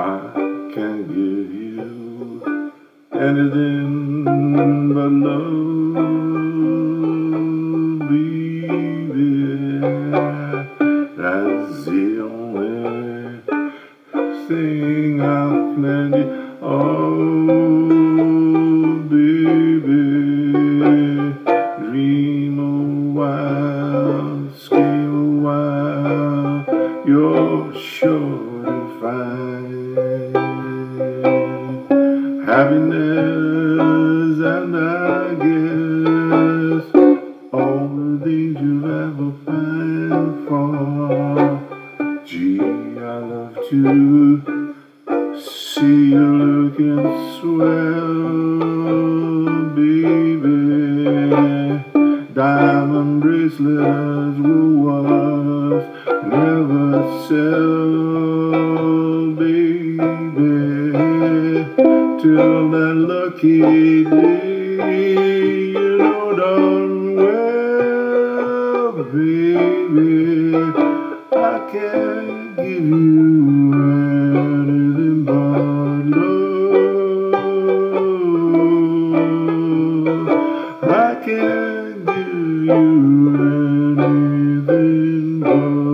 I can't give you anything but love, baby. That's the only thing I've plenty of, baby. Dream a while, scheme a while, you're sure to find happiness, and I guess all the things you've ever pined for. Gee, I love to see you looking swell, baby. Diamond bracelets will worth never sell, baby. Till that lucky day, you know darn well, baby, I can't give you anything but love. I can't give you anything but